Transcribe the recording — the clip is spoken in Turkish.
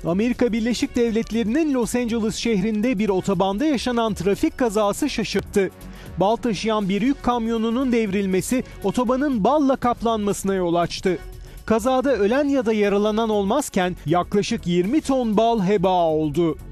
Amerika Birleşik Devletleri'nin Los Angeles şehrinde bir otobanda yaşanan trafik kazası şaşırttı. Bal taşıyan bir yük kamyonunun devrilmesi otobanın balla kaplanmasına yol açtı. Kazada ölen ya da yaralanan olmazken yaklaşık 20 ton bal heba oldu.